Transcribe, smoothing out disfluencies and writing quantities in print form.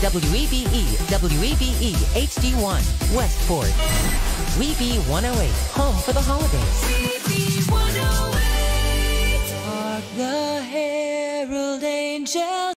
WEBE, WEBE HD1, Westport. WEBE 108, home for the holidays.